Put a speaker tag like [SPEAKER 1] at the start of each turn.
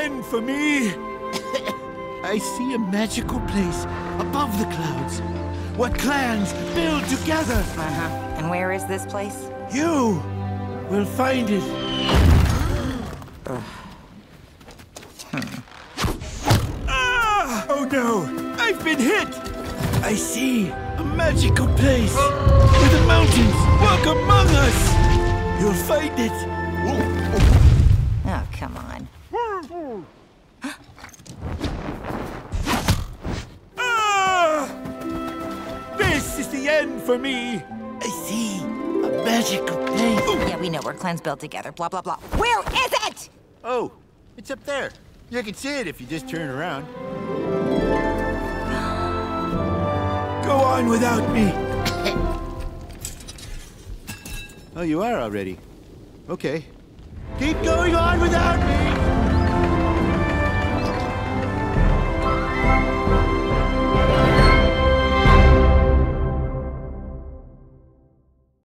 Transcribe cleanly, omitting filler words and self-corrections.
[SPEAKER 1] end for me. I see a magical place above the clouds where clans build together.
[SPEAKER 2] Uh-huh. And where is this place?
[SPEAKER 1] You will find it. Ah! Oh no! I've been hit! I see a magical place where the mountains walk among us. You'll find it.
[SPEAKER 2] Oh, come on.
[SPEAKER 1] This is the end for me. I see a magical place.
[SPEAKER 2] Yeah, we know where clans build together, blah, blah, blah. Where is it?
[SPEAKER 3] Oh, it's up there. You can see it if you just turn around.
[SPEAKER 1] Go on without me.
[SPEAKER 3] Oh, you are already. Okay. Keep going on without me!